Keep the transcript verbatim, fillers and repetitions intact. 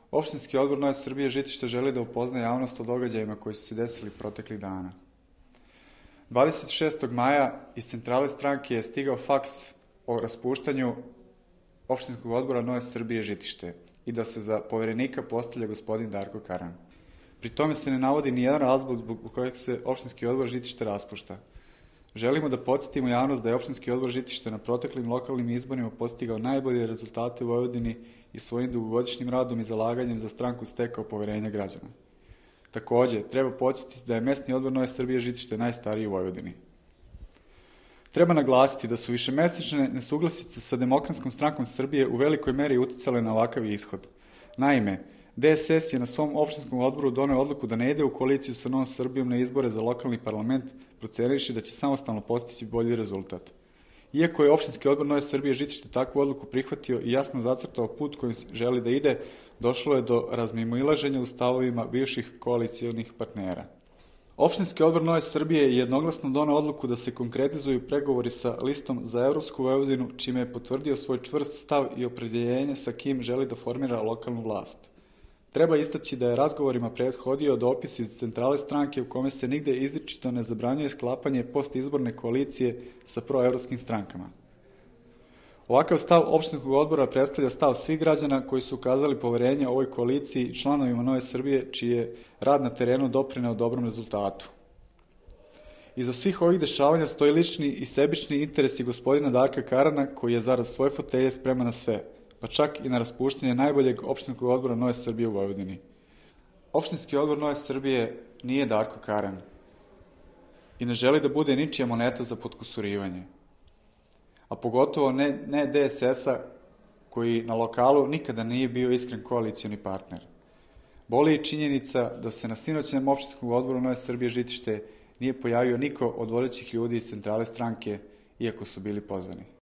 Opštinski odbor Nove Srbije Žitište želi da upozna javnost o događajima koji su se desili proteklih dana. dvadeset šestog maja iz centrale stranke je stigao faks o raspuštanju Opštinskog odbora Nove Srbije Žitište i da se za poverenika postavlja gospodin Darko Karan. Pri tome se ne navodi ni jedan razlog zbog kojeg se Opštinski odbor Žitište raspušta. Želimo da podsjetimo javnost da je Opštinski odbor Žitište na proteklim lokalnim izborima postigao najbolje rezultate u Vojvodini i svojim dugogodišnjim radom i zalaganjem za stranku stekao poverenja građana. Takođe, treba podsjetiti da je mesni odbor Nove Srbije Žitište najstariji u Vojvodini. Treba naglasiti da su višemesečne nesuglasice sa Demokratskom strankom Srbije u velikoj meri uticale na ovakav ishod. Naime, D S S je na svom opštinskom odboru doneo odluku da ne ide u koaliciju sa Novom Srbijom na izbore za lokalni parlament, procenivši da će samostalno postići bolji rezultat. Iako je Opštinski odbor Nove Srbije Žitište takvu odluku prihvatio i jasno zacrtao put kojim želi da ide, došlo je do razmimoilaženja u stavovima bivših koalicijonih partnera. Opštinski odbor Nove Srbije je jednoglasno doneo odluku da se konkretizuju pregovori sa listom za Evropsku Vojvodinu, čime je potvrdio svoj čvrst stav i opredjeljenje sa kim želi da formira lokalnu vlast. Treba istaći da je razgovorima prethodio dopis iz centrale stranke u kome se nigde izričito ne zabranjuje sklapanje postizborne koalicije sa proevropskim strankama. Ovakav stav opštinskog odbora predstavlja stav svih građana koji su ukazali poverenje ovoj koaliciji i članovima Nove Srbije, čiji je rad na terenu doprineo dobrom rezultatu. Iza svih ovih dešavanja stoji lični i sebični interesi gospodina Darka Karana, koji je zarad svoje fotelje spreman na sve, pa čak i na raspuštanje najboljeg opštinskog odbora Nove Srbije u Vojvodini. Opštinski odbor Nove Srbije nije Darko Karan i ne želi da bude ničija moneta za potkusurivanje, a pogotovo ne, ne D S S-a koji na lokalu nikada nije bio iskren koalicioni partner. Boli je činjenica da se na sinoćnom opštinskom odboru Nove Srbije Žitište nije pojavio niko od vodećih ljudi iz centrale stranke, iako su bili pozvani.